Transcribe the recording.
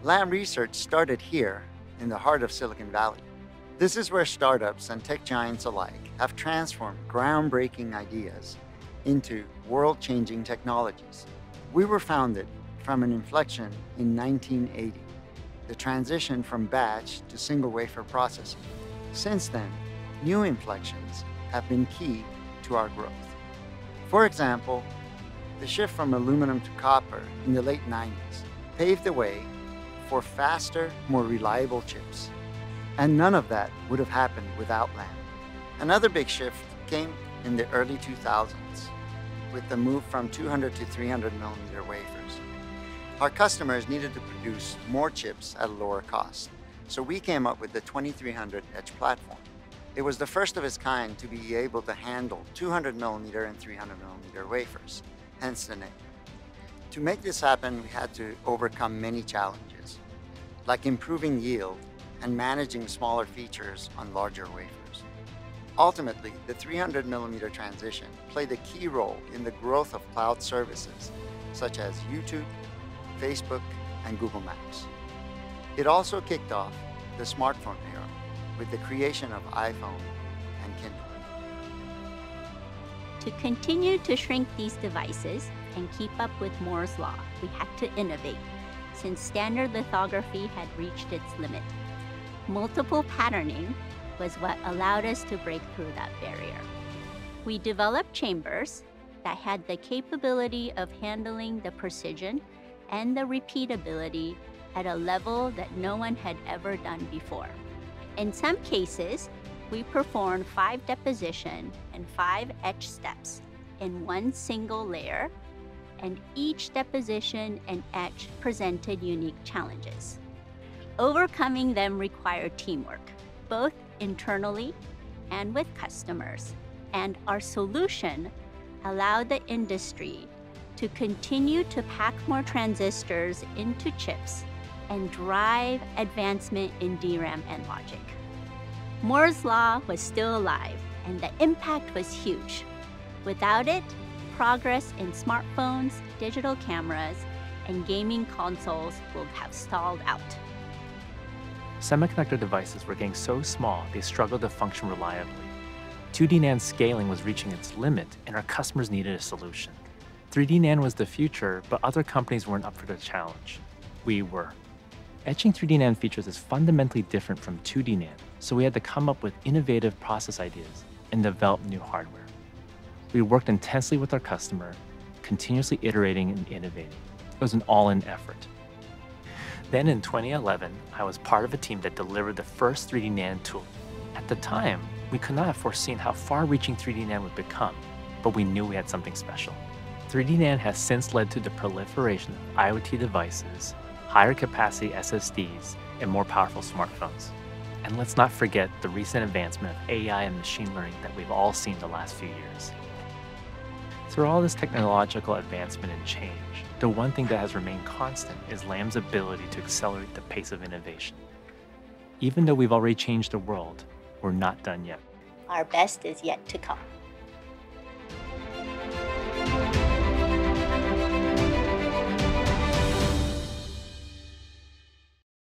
Lam research started here in the heart of Silicon Valley. This is where startups and tech giants alike have transformed groundbreaking ideas into world-changing technologies. We were founded from an inflection in 1980, the transition from batch to single wafer processing. Since then, new inflections have been key to our growth. For example, the shift from aluminum to copper in the late 90s paved the way for faster, more reliable chips. And none of that would have happened without Lam. Another big shift came in the early 2000s with the move from 200 to 300 millimeter wafers. Our customers needed to produce more chips at a lower cost, so we came up with the 2300 etch platform. It was the first of its kind to be able to handle 200 millimeter and 300 millimeter wafers, hence the name. To make this happen, we had to overcome many challenges, like improving yield and managing smaller features on larger wafers. Ultimately, the 300 millimeter transition played a key role in the growth of cloud services, such as YouTube, Facebook, and Google Maps. It also kicked off the smartphone era with the creation of iPhone and Kindle. To continue to shrink these devices and keep up with Moore's Law, we had to innovate, since standard lithography had reached its limit. Multiple patterning was what allowed us to break through that barrier. We developed chambers that had the capability of handling the precision and the repeatability at a level that no one had ever done before. In some cases, we performed 5 deposition and 5 etch steps in one single layer, and each deposition and etch presented unique challenges. Overcoming them required teamwork, both internally and with customers, and our solution allowed the industry to continue to pack more transistors into chips and drive advancement in DRAM and logic. Moore's Law was still alive, and the impact was huge. Without it, progress in smartphones, digital cameras, and gaming consoles would have stalled out. Semiconductor devices were getting so small they struggled to function reliably. 2D NAND scaling was reaching its limit, and our customers needed a solution. 3D NAND was the future, but other companies weren't up for the challenge. We were. Etching 3D NAND features is fundamentally different from 2D NAND, so we had to come up with innovative process ideas and develop new hardware. We worked intensely with our customer, continuously iterating and innovating. It was an all-in effort. Then in 2011, I was part of a team that delivered the first 3D NAND tool. At the time, we could not have foreseen how far-reaching 3D NAND would become, but we knew we had something special. 3D NAND has since led to the proliferation of IoT devices, higher capacity SSDs, and more powerful smartphones. And let's not forget the recent advancement of AI and machine learning that we've all seen the last few years. Through all this technological advancement and change, the one thing that has remained constant is Lam's ability to accelerate the pace of innovation. Even though we've already changed the world, we're not done yet. Our best is yet to come.